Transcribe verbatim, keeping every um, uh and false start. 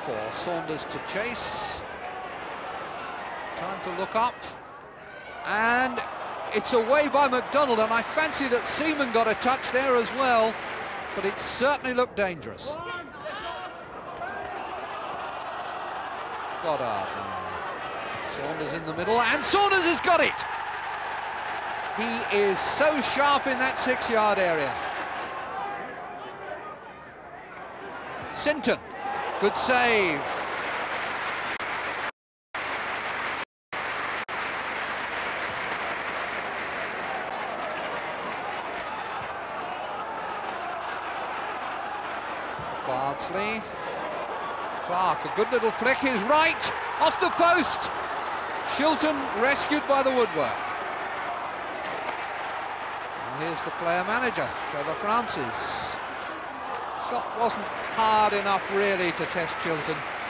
for Saunders to chase. Time to look up. And it's away by McDonald, and I fancy that Seaman got a touch there as well, but it certainly looked dangerous. Goddard now. Saunders in the middle, and Saunders has got it! He is so sharp in that six-yard area. Sinton, good save. Bardsley. Clark, a good little flick, his right, off the post. Shilton rescued by the woodwork. And here's the player manager, Trevor Francis. Shot wasn't hard enough really to test Shilton.